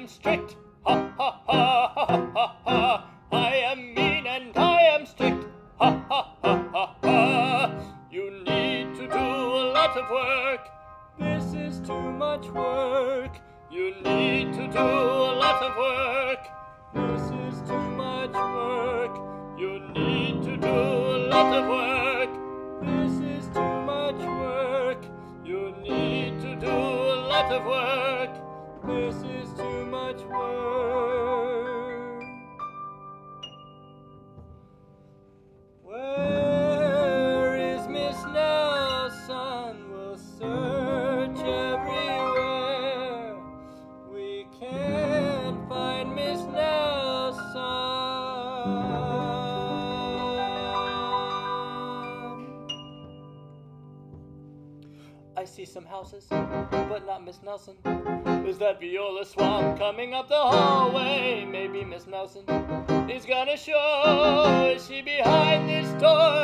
strict. Ha ha ha ha ha ha. I am mean and I am strict. Ha ha ha ha ha. You need to do a lot of work. This is too much work. You need to do a lot of work. This is too much work. You need to do a lot of work. This is too much work. You need to do a lot of work. This is too much work. Where is Miss Nelson? We'll search everywhere. We can't find Miss Nelson. I see some houses, but not Miss Nelson. Is that Viola Swamp coming up the hallway? Maybe Miss Nelson is gonna show. Is she behind this door?